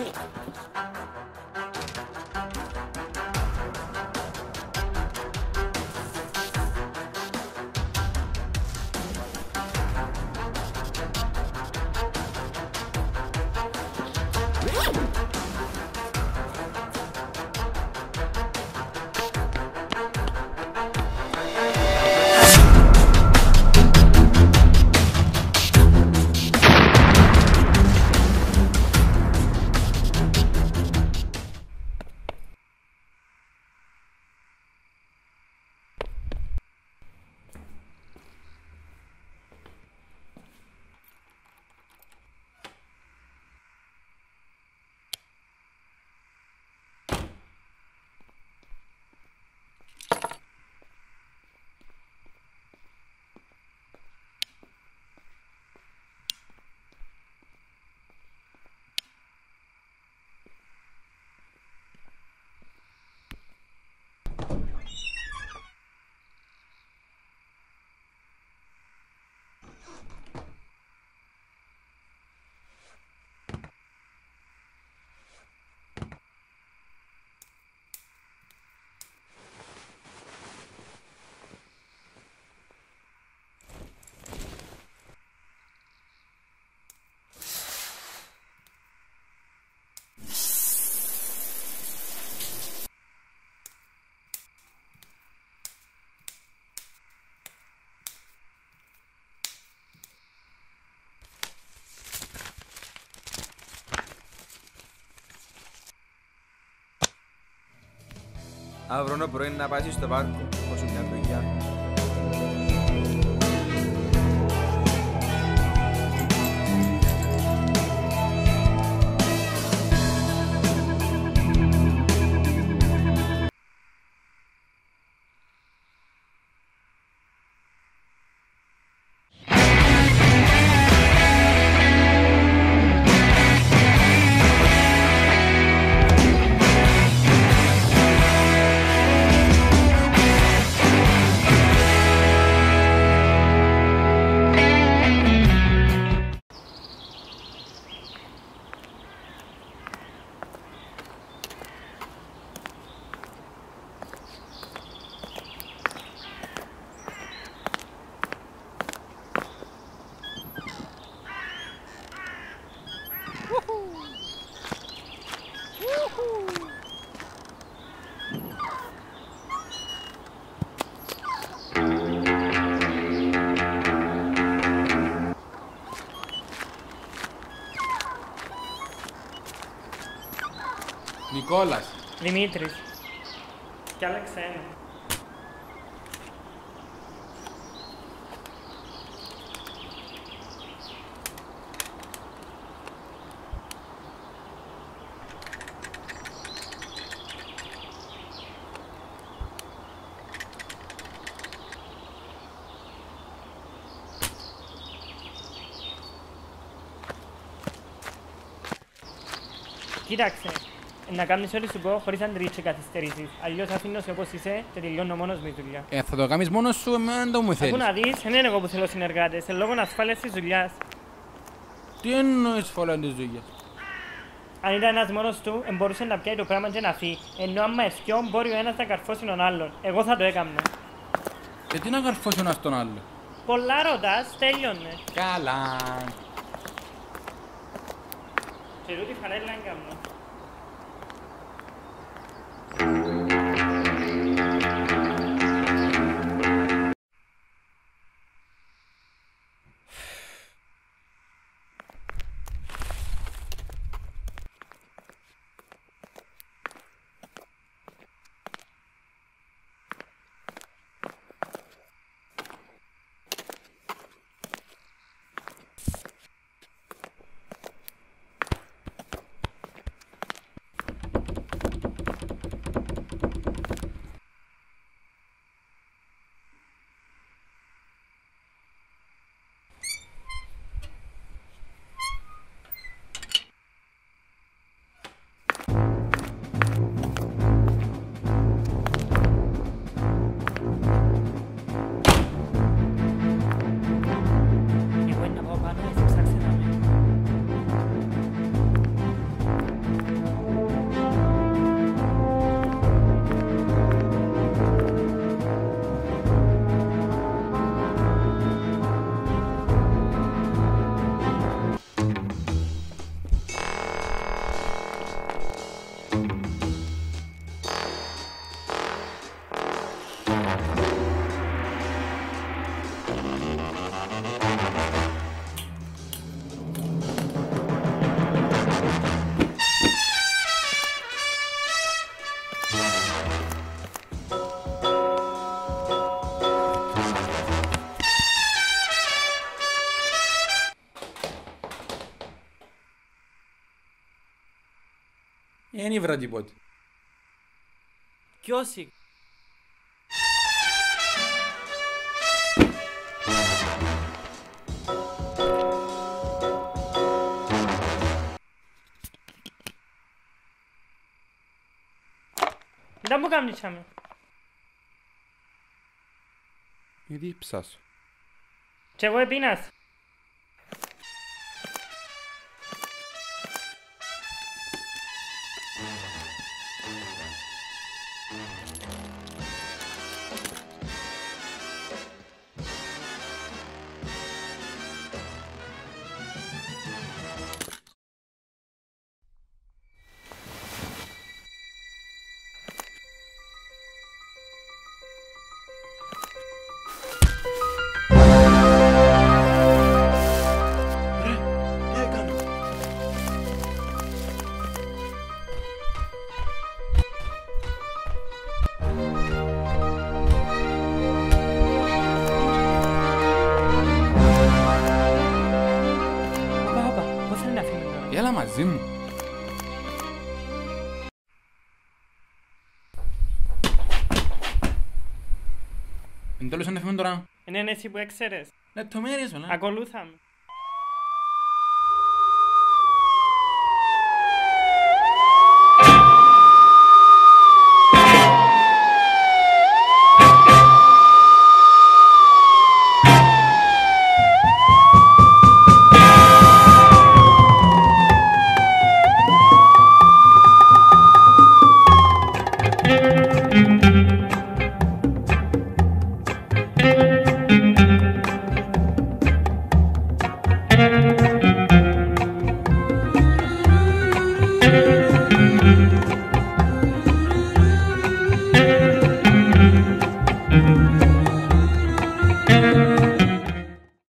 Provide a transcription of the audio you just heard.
Αύριο πρωί να πάσεις στο πάρκο, όπως μια δουλειά. Νικόλας. Δημήτρης. Κι άλλα ξένα. Κοίταξε, να κάνεις ό,τι σου πω χωρίς αντρίες και καθυστερήσεις. Αλλιώς αφήνω σε όπως είσαι και τελειώνω μόνος με τη δουλειά. Θα το κάνεις μόνος σου, εμένα δεν το μου θέλεις. Αφού να δεις, δεν είναι εγώ που θέλω συνεργάτες, σε λόγω ασφάλειας της δουλειάς. Τι εννοείς ασφάλεια της δουλειάς? Αν ήταν ένας μόνος του, μπορούσε να πιάει το πράγμα και να φύγει. Ενώ άμα ευκαιό, μπορεί ο ένας να καρφώσει τον άλλον. Εγώ θα το έκανα. Και τι να καρφώσει ο ένας τον άλλο? Πολλά ρωτάς, τέλειωνε. Καλά. Και τούτη φανέλα έκανα. Δεν ήβρα τίποτε. Κιόσι. Δεν μου κάνεις τσάμε. Γιατί ψάσω. Και εγώ επίνας. Πώς θέλει να φύγει τώρα. Έλα μαζί μου. Εν τέλος αν φύγουμε τώρα. Είναι εσύ που έξερες. Λεπτομέρειες όλα. Ακολούθαμε.